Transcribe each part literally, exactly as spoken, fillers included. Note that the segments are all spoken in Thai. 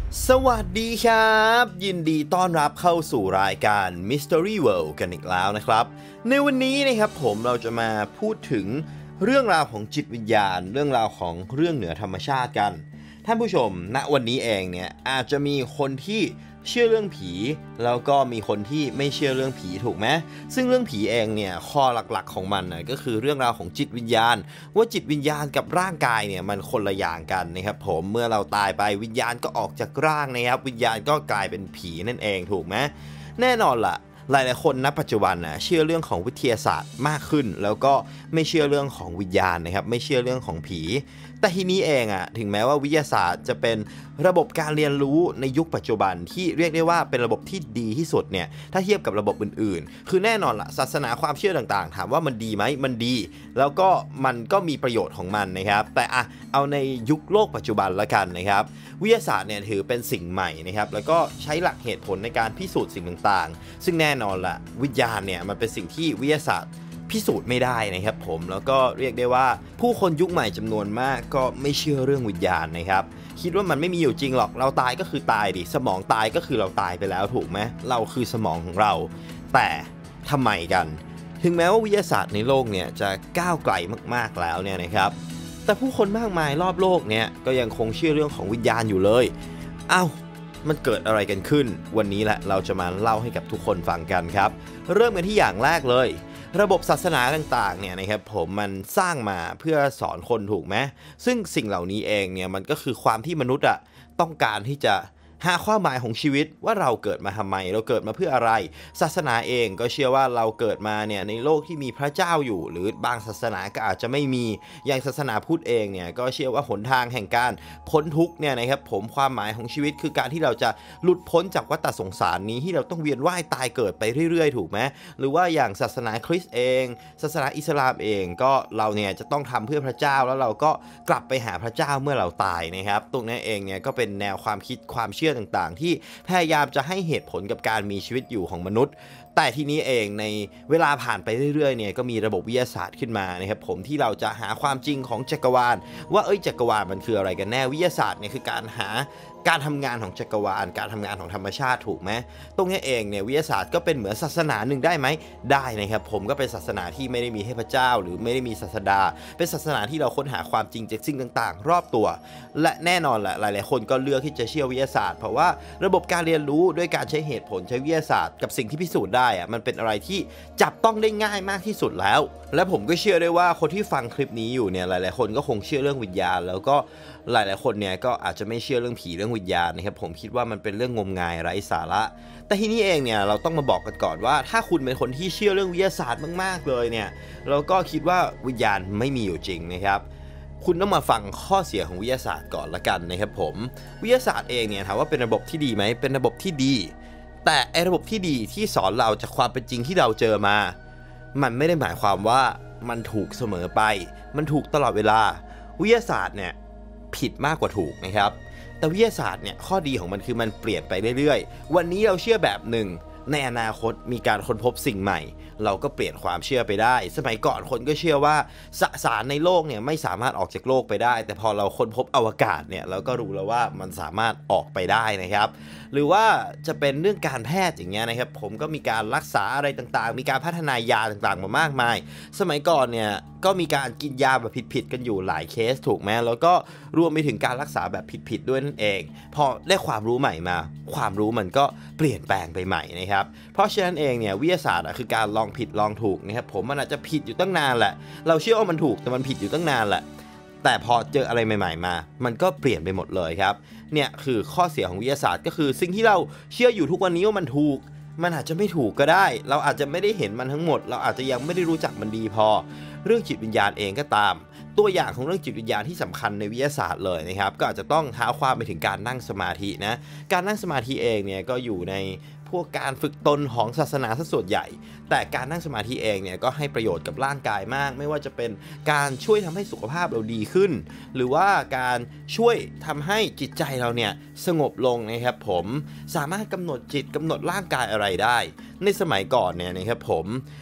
สวัสดีครับยินดีต้อนรับเข้าสู่รายการ Mystery World กันอีกแล้วนะครับในวันนี้นะครับผมเราจะมาพูดถึงเรื่องราวของจิตวิญญาณเรื่องราวของเรื่องเหนือธรรมชาติกันท่านผู้ชมณวันนี้เองเนี่ยอาจจะมีคนที่เชื่อเรื่องผีแล้วก็มีคนที่ไม่เชื่อเรื่องผีถูกไหมซึ่งเรื่องผีเองเนี่ยข้อหลักๆของมันนะก็คือเรื่องราวของจิตวิญญาณว่าจิตวิญญาณกับร่างกายเนี่ยมันคนละอย่างกันนะครับผมเมื่อเราตายไปวิญญาณก็ออกจากร่างนะครับวิญญาณก็กลายเป็นผีนั่นเองถูกไหมแน่นอนล่ะหลายๆคนณปัจจุบันนะเชื่อเรื่องของวิทยาศาสตร์มากขึ้นแล้วก็ไม่เชื่อเรื่องของวิญญาณนะครับไม่เชื่อเรื่องของผีแต่ทีนี้เองอะถึงแม้ว่าวิทยาศาสตร์จะเป็นระบบการเรียนรู้ในยุคปัจจุบันที่เรียกได้ว่าเป็นระบบที่ดีที่สุดเนี่ยถ้าเทียบกับระบบอื่นๆคือแน่นอนละศาสนาความเชื่อต่างๆถามว่ามันดีไหมมันดีแล้วก็มันก็มีประโยชน์ของมันนะครับแต่อะเอาในยุคโลกปัจจุบันละกันนะครับวิทยาศาสตร์เนี่ยถือเป็นสิ่งใหม่นะครับแล้วก็ใช้หลักเหตุผลในการพิสูจน์สิ่งต่างๆซึ่งแน่นอนละวิญญาณเนี่ยมันเป็นสิ่งที่วิทยาศาสตร์พิสูจน์ไม่ได้นะครับผมแล้วก็เรียกได้ว่าผู้คนยุคใหม่จำนวนมากก็ไม่เชื่อเรื่องวิญญาณนะครับคิดว่ามันไม่มีอยู่จริงหรอกเราตายก็คือตายดิสมองตายก็คือเราตายไปแล้วถูกไหมเราคือสมองของเราแต่ทำไมกันถึงแม้ว่าวิทยาศาสตร์ในโลกเนี่ยจะก้าวไกลมากๆแล้วเนี่ยนะครับแต่ผู้คนมากมายรอบโลกเนี่ยก็ยังคงเชื่อเรื่องของวิญญาณอยู่เลยอ้าวมันเกิดอะไรกันขึ้นวันนี้แหละเราจะมาเล่าให้กับทุกคนฟังกันครับเริ่มกันที่อย่างแรกเลยระบบศาสนาต่างๆเนี่ยนะครับผมมันสร้างมาเพื่อสอนคนถูกไหมซึ่งสิ่งเหล่านี้เองเนี่ยมันก็คือความที่มนุษย์อะต้องการที่จะหาความหมายของชีวิตว่าเราเกิดมาทำไมเราเกิดมาเพื่ออะไรศาสนาเองก็เชื่อว่าเราเกิดมาเนี่ยในโลกที่มีพระเจ้าอยู่หรือบางศาสนาก็อาจจะไม่มีอย่างศาสนาพุทธเองเนี่ยก็เชื่อว่าหนทางแห่งการพ้นทุกข์เนี่ยนะครับผมความหมายของชีวิตคือการที่เราจะหลุดพ้นจากวัฏสงสารนี้ที่เราต้องเวียนว่ายตายเกิดไปเรื่อยๆถูกไหมหรือว่าอย่างศาสนาคริสต์เองศาสนาอิสลามเองก็เราเนี่ยจะต้องทำเพื่อพระเจ้าแล้วเราก็กลับไปหาพระเจ้าเมื่อเราตายนะครับตรงนี้เองเนี่ยก็เป็นแนวความคิดความเชื่อต่างๆที่พยายามจะให้เหตุผลกับการมีชีวิตอยู่ของมนุษย์แต่ทีนี้เองในเวลาผ่านไปเรื่อยๆเนี่ยก็มีระบบวิทยาศาสตร์ขึ้นมานะครับผมที่เราจะหาความจริงของจักรวาลว่าเอ้ยจักรวาลมันคืออะไรกันแน่วิทยาศาสตร์เนี่ยคือการหาการทำงานของจักรวาลการทำงานของธรรมชาติถูกไหมตรงนี้เองเนี่ยวิทยาศาสตร์ก็เป็นเหมือนศาสนาหนึ่งได้ไหมได้นะครับผมก็เป็นศาสนาที่ไม่ได้มีเทพเจ้าหรือไม่ได้มีศาสดาเป็นศาสนาที่เราค้นหาความจริงจากสิ่งต่างๆรอบตัวและแน่นอนแหละหลายๆคนก็เลือกที่จะเชื่อวิทยาศาสตร์เพราะว่าระบบการเรียนรู้ด้วยการใช้เหตุผลใช้วิทยาศาสตร์กับสิ่งที่พิสูจน์ได้อะมันเป็นอะไรที่จับต้องได้ง่ายมากที่สุดแล้วและผมก็เชื่อได้ว่าคนที่ฟังคลิปนี้อยู่เนี่ยหลายๆคนก็คงเชื่อเรื่องวิญญาณแล้วก็หลายๆคนเนี่ยก็อาจจะไม่เชื่อเรื่องผีเรื่องวิญญาณนะครับผมคิดว่ามันเป็นเรื่องงมงายไร้สาระแต่ทีนี้เองเนี่ยเราต้องมาบอกกันก่อนว่าถ้าคุณเป็นคนที่เชื่อเรื่องวิทยาศาสตร์มากๆเลยเนี่ยเราก็คิดว่าวิญญาณไม่มีอยู่จริงนะครับคุณต้องมาฟังข้อเสียของวิทยาศาสตร์ก่อนละกันนะครับผมวิทยาศาสตร์เองเนี่ยถามว่าเป็นระบบที่ดีไหมเป็นระบบที่ดีแต่ไอระบบที่ดีที่สอนเราจากความเป็นจริงที่เราเจอมามันไม่ได้หมายความว่ามันถูกเสมอไปมันถูกตลอดเวลาวิทยาศาสตร์เนี่ยผิดมากกว่าถูกนะครับแต่วิทยาศาสตร์เนี่ยข้อดีของมันคือมันเปลี่ยนไปเรื่อยๆวันนี้เราเชื่อแบบหนึ่งในอนาคตมีการค้นพบสิ่งใหม่เราก็เปลี่ยนความเชื่อไปได้สมัยก่อนคนก็เชื่อว่าสสารในโลกเนี่ยไม่สามารถออกจากโลกไปได้แต่พอเราค้นพบอวกาศเนี่ยเราก็รู้แล้วว่ามันสามารถออกไปได้นะครับหรือว่าจะเป็นเรื่องการแพทย์อย่างเงี้ยนะครับผมก็มีการรักษาอะไรต่างๆมีการพัฒนายาต่างๆมามากมายสมัยก่อนเนี่ยก็มีการกินยาแบบผิดๆกันอยู่หลายเคสถูกไหมแล้วก็รวมไปถึงการรักษาแบบผิดๆด้วยนั่นเองพอได้ความรู้ใหม่มาความรู้มันก็เปลี่ยนแปลงไปใหม่นะครับเพราะฉะนั้นเองเนี่ยวิทยาศาสตร์คือการลองผิดลองถูกนะครับผมมันอาจจะผิดอยู่ตั้งนานแหละเราเชื่อว่ามันถูกแต่มันผิดอยู่ตั้งนานแหละแต่พอเจออะไรใหม่ๆมามันก็เปลี่ยนไปหมดเลยครับเนี่ยคือข้อเสียของวิทยาศาสตร์ก็คือสิ่งที่เราเชื่ออยู่ทุกวันนี้ว่ามันถูกมันอาจจะไม่ถูกก็ได้เราอาจจะไม่ได้เห็นมันทั้งหมดเราอาจจะยังไม่ได้รู้จักมันดีพอเรื่องจิตวิญญาณเองก็ตามตัวอย่างของเรื่องจิตวิญญาณที่สำคัญในวิทยาศาสตร์เลยนะครับก็อาจจะต้องท้าความไปถึงการนั่งสมาธินะการนั่งสมาธิเองเนี่ยก็อยู่ในพวกการฝึกตนของศาสนาซะส่วนใหญ่แต่การนั่งสมาธิเองเนี่ยก็ให้ประโยชน์กับร่างกายมากไม่ว่าจะเป็นการช่วยทำให้สุขภาพเราดีขึ้นหรือว่าการช่วยทำให้จิตใจเราเนี่ยสงบลงนะครับผมสามารถกำหนดจิตกำหนดร่างกายอะไรได้ในสมัยก่อนเนี่ยนะครับผม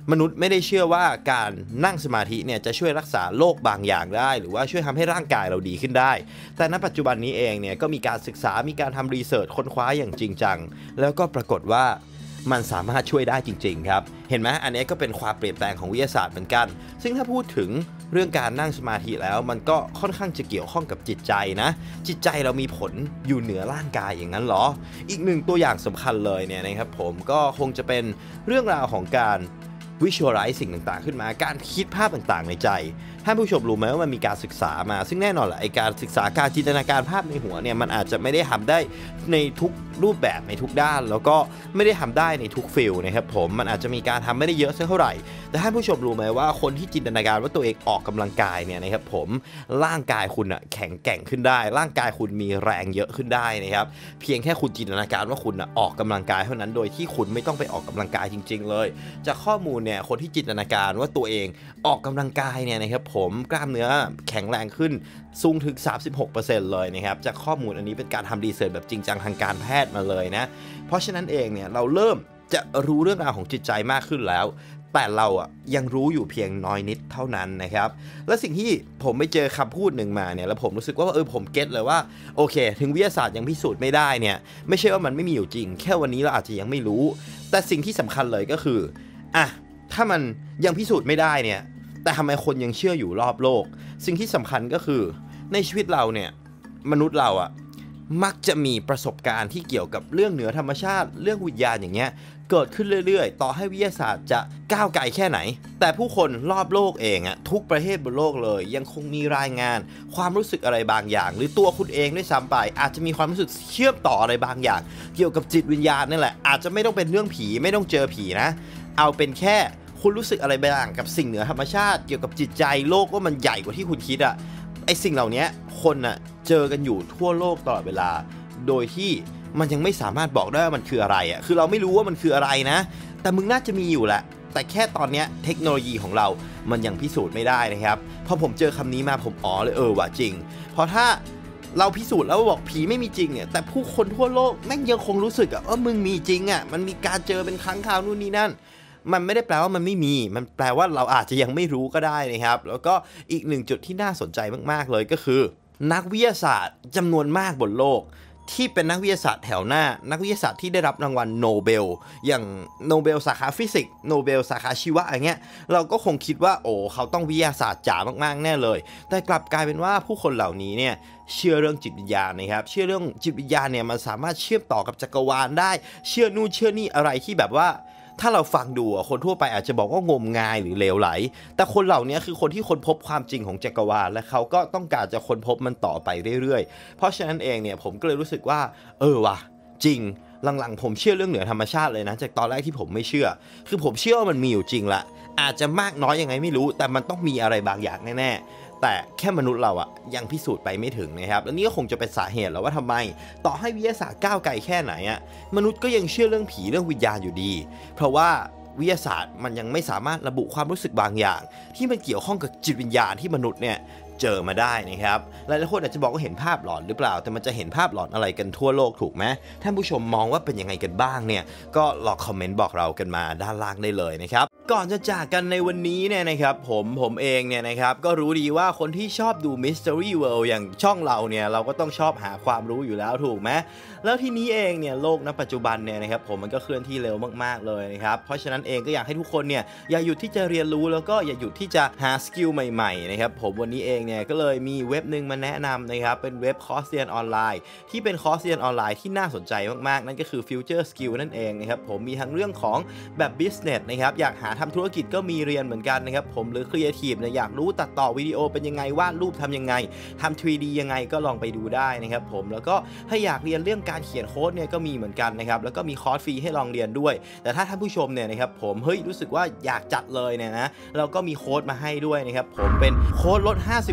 มนุษย์ไม่ได้เชื่อว่าการนั่งสมาธิเนี่ยจะช่วยรักษาโรคบางอย่างได้หรือว่าช่วยทำให้ร่างกายเราดีขึ้นได้แต่ณปัจจุบันนี้เองเนี่ยก็มีการศึกษามีการทำรีเสิร์ชค้นคว้าอย่างจริงจังแล้วก็ปรากฏว่ามันสามารถช่วยได้จริงๆครับเห็นไหมอันนี้ก็เป็นความเปลี่ยนแปลงของวิทยาศาสตร์เหมือนกันซึ่งถ้าพูดถึงเรื่องการนั่งสมาธิแล้วมันก็ค่อนข้างจะเกี่ยวข้องกับจิตใจนะจิตใจเรามีผลอยู่เหนือร่างกายอย่างนั้นหรออีกหนึ่งตัวอย่างสำคัญเลยเนี่ยนะครับผมก็คงจะเป็นเรื่องราวของการvisualize สิ่งต่างๆขึ้นมาการคิดภาพต่างๆในใจท่านผู้ชมรู้ไหมว่ามันมีการศึกษามาซึ่งแน่นอนแหละไอการศึกษาการจินตนาการภาพในหัวเนี่ยมันอาจจะไม่ได้ทำได้ในทุกรูปแบบในทุกด้านแล้วก็ไม่ได้ทำได้ในทุกฟิลนะครับผมมันอาจจะมีการทำไม่ได้เยอะสักเท่าไหร่แต่ท่านผู้ชมรู้ไหมว่าคนที่จินตนาการว่าตัวเองออกกำลังกายเนี่ยนะครับผมร่างกายคุณอะแข็งแกร่งขึ้นได้ร่างกายคุณมีแรงเยอะขึ้นได้นะครับเพียงแค่คุณจินตนาการว่าคุณอะออกกำลังกายเท่านั้นโดยที่คุณไม่ต้องไปออกกำลังกายจริงๆเลยจากข้อมูลเนี่ยคนที่จินตนาการว่าตัวเองออกกำลังกายเนี่ยนะครับผมกล้ามเนื้อแข็งแรงขึ้นสูงถึง สามสิบหกเปอร์เซ็นต์ เลยนะครับจากข้อมูลอันนี้เป็นการทำรีเสิร์ชแบบจริงจังทางการแพทย์มาเลยนะเพราะฉะนั้นเองเนี่ยเราเริ่มจะรู้เรื่องราวของจิตใจมากขึ้นแล้วแต่เราอ่ะยังรู้อยู่เพียงน้อยนิดเท่านั้นนะครับและสิ่งที่ผมไปเจอคำพูดหนึ่งมาเนี่ยแล้วผมรู้สึกว่าเออผมเก็ตเลยว่าโอเคถึงวิทยาศาสตร์ยังพิสูจน์ไม่ได้เนี่ยไม่ใช่ว่ามันไม่มีอยู่จริงแค่วันนี้เราอาจจะยังไม่รู้แต่สิ่งที่สำคัญเลยก็คืออ่ะถ้ามันยังพิสูจน์ไม่ได้เนี่ยแต่ทำไมคนยังเชื่ออยู่รอบโลกสิ่งที่สำคัญก็คือในชีวิตเราเนี่ยมนุษย์เราอะมักจะมีประสบการณ์ที่เกี่ยวกับเรื่องเหนือธรรมชาติเรื่องวิญญาณอย่างเงี้ยเกิดขึ้นเรื่อยๆต่อให้วิทยาศาสตร์จะก้าวไกลแค่ไหนแต่ผู้คนรอบโลกเองอะทุกประเทศบนโลกเลยยังคงมีรายงานความรู้สึกอะไรบางอย่างหรือตัวคุณเองด้วยซ้ำไปอาจจะมีความรู้สึกเชื่อมต่ออะไรบางอย่างเกี่ยวกับจิตวิญญาณนั่นแหละอาจจะไม่ต้องเป็นเรื่องผีไม่ต้องเจอผีนะเอาเป็นแค่คุณรู้สึกอะไรบางกับสิ่งเหนือธรรมชาติเกี่ยวกับจิตใจโลกว่ามันใหญ่กว่าที่คุณคิดอะไอสิ่งเหล่านี้คนอะเจอกันอยู่ทั่วโลกตลอดเวลาโดยที่มันยังไม่สามารถบอกได้ว่ามันคืออะไรอะคือเราไม่รู้ว่ามันคืออะไรนะแต่มึงน่าจะมีอยู่แหละแต่แค่ตอนนี้เทคโนโลยีของเรามันยังพิสูจน์ไม่ได้นะครับพอผมเจอคำนี้มาผมอ๋อเลยเออว่ะจริงเพราะถ้าเราพิสูจน์แล้วบอกผีไม่มีจริงเนี่ยแต่ผู้คนทั่วโลกแม่งยังคงรู้สึกอะว่ามึงมีจริงอะมันมีการเจอเป็นครั้งคราวนู่นนี่นั่นมันไม่ได้แปลว่ามันไม่มีมันแปลว่าเราอาจจะยังไม่รู้ก็ได้นะครับแล้วก็อีกหนึ่งจุดที่น่าสนใจมากๆเลยก็คือนักวิทยาศาสตร์จำนวนมากบนโลกที่เป็นนักวิทยาศาสตร์แถวหน้านักวิทยาศาสตร์ที่ได้รับรางวัลโนเบลอย่างโนเบลสาขาฟิสิกส์โนเบลสาขาชีวะอย่างเงี้ยเราก็คงคิดว่าโอ้เขาต้องวิทยาศาสตร์จ๋ามากๆแน่เลยแต่กลับกลายเป็นว่าผู้คนเหล่านี้เนี่ยเชื่อเรื่องจิตวิญญาณนะครับเชื่อเรื่องจิตวิญญาณเนี่ยมันสามารถเชื่อมต่อกับจักรวาลได้เชื่อนู่นเชื่อนี่อะไรที่แบบว่าถ้าเราฟังดูคนทั่วไปอาจจะบอกว่างมงายหรือเลวไหลแต่คนเหล่านี้คือคนที่ค้นพบความจริงของจักรวาลและเขาก็ต้องการจะค้นพบมันต่อไปเรื่อยๆเพราะฉะนั้นเองเนี่ยผมก็เลยรู้สึกว่าเออว่ะจริงหลังๆผมเชื่อเรื่องเหนือธรรมชาติเลยนะจากตอนแรกที่ผมไม่เชื่อคือผมเชื่อว่ามันมีอยู่จริงละอาจจะมากน้อยยังไงไม่รู้แต่มันต้องมีอะไรบางอย่างแน่ๆแต่แค่มนุษย์เราอะยังพิสูจน์ไปไม่ถึงนะครับและนี่ก็คงจะเป็นสาเหตุแล้วว่าทำไมต่อให้วิทยาศาสตร์ก้าวไกลแค่ไหนอะมนุษย์ก็ยังเชื่อเรื่องผีเรื่องวิญญาณอยู่ดีเพราะว่าวิทยาศาสตร์มันยังไม่สามารถระบุความรู้สึกบางอย่างที่มันเกี่ยวข้องกับจิตวิญญาณที่มนุษย์เนี่ยเจอมาได้นะครับหลายๆคนอาจจะบอกว่าเห็นภาพหลอนหรือเปล่าแต่มันจะเห็นภาพหลอนอะไรกันทั่วโลกถูกไหมท่านผู้ชมมองว่าเป็นยังไงกันบ้างเนี่ยก็ลองคอมเมนต์บอกเรากันมาด้านล่างได้เลยนะครับก่อนจะจากกันในวันนี้เนี่ยนะครับผมผมเองเนี่ยนะครับก็รู้ดีว่าคนที่ชอบดู Mystery World อย่างช่องเราเนี่ยเราก็ต้องชอบหาความรู้อยู่แล้วถูกไหมแล้วทีนี้เองเนี่ยโลกณปัจจุบันเนี่ยนะครับผมมันก็เคลื่อนที่เร็วมากๆเลยนะครับเพราะฉะนั้นเองก็อยากให้ทุกคนเนี่ยอย่าหยุดที่จะเรียนรู้แล้วก็อย่าหยุดที่จะหาสกิลใหม่ๆนะครับผมวันนี้เองเนี่ยก็เลยมีเว็บหนึ่งมาแนะนำนะครับเป็นเว็บคอร์สเรียนออนไลน์ที่เป็นคอร์สเรียนออนไลน์ที่น่าสนใจมากๆนั่นก็คือ Future Skill นั่นเองนะครับผมมีทั้งเรื่องของแบบ Business นะครับอยากหาทำธุรกิจก็มีเรียนเหมือนกันนะครับผมหรือ Creative เนี่ยอยากรู้ตัดต่อวิดีโอเป็นยังไงวาดรูปทำยังไงทำ ทรี ดี ยังไงก็ลองไปดูได้นะครับผมแล้วก็ถ้าอยากเรียนเรื่องการเขียนโค้ดเนี่ยก็มีเหมือนกันนะครับแล้วก็มีคอร์สฟรีให้ลองเรียนด้วยแต่ถ้าท่านผู้ชมเนี่ยนะครับผมเฮ้ยรู้สึกว่าอยากจัดเลยเนี่ยนะเราก็มีโค้ดมาให้ด้วยนะครับผมเป็นโค้ดลด ห้าสิบ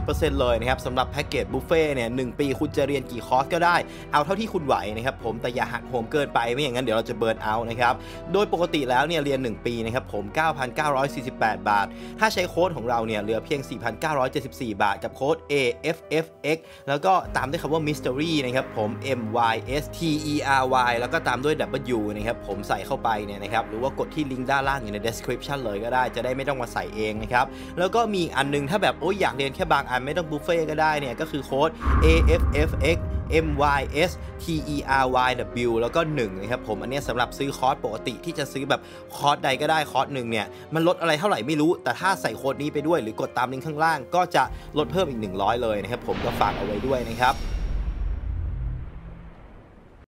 เปอร์เซ็นต์ เลยนะครับสำหรับแพ็กเกจบุฟเฟ่เนี่ยหนึ่งปีคุณจะเรียนกี่คอร์สก็ได้เอาเท่าที่คุณไหวนะครับผมแต่อย่าหักโหมเกินไปไม่อย่างนั้นเดี๋ยวเราจะเบิร์นเอาท์นะครับโดยปกติแล้วเนี่ยเรียนหนึ่งปีนะครับผม เก้าพันเก้าร้อยสี่สิบแปด บาทถ้าใช้โค้ดของเราเนี่ยเหลือเพียง สี่พันเก้าร้อยเจ็ดสิบสี่ บาทกับโค้ด เอ เอฟ เอฟ เอ็กซ์ แล้วก็ตามด้วยคำว่า Mystery นะครับผม M Y S T E R Y แล้วก็ตามด้วย W นะครับผมใส่เข้าไปเนี่ยนะครับหรือว่ากดที่ลิงก์ด้านล่างอยู่ใน description เลยก็ได้จะได้ไม่ต้องมาใส่เองนะครับแล้วก็มีอันนึงถ้าแบบโอ้ยอยากเรียนแค่บางอันไม่ต้องบุฟเฟ่ก็ได้เนี่ยก็คือโค้ด เอ เอฟ เอฟ เอ็กซ์ M Y S T E R Y W แล้วก็หนึ่งนะครับผมอันนี้สำหรับซื้อคอร์สปกติที่จะซื้อแบบคอร์สใดก็ได้คอร์สหนึ่งเนี่ยมันลดอะไรเท่าไหร่ไม่รู้แต่ถ้าใส่โค้ดนี้ไปด้วยหรือกดตามลิงก์ข้างล่างก็จะลดเพิ่มอีกหนึ่งร้อยเลยนะครับผมก็ฝากเอาไว้ด้วยนะครับ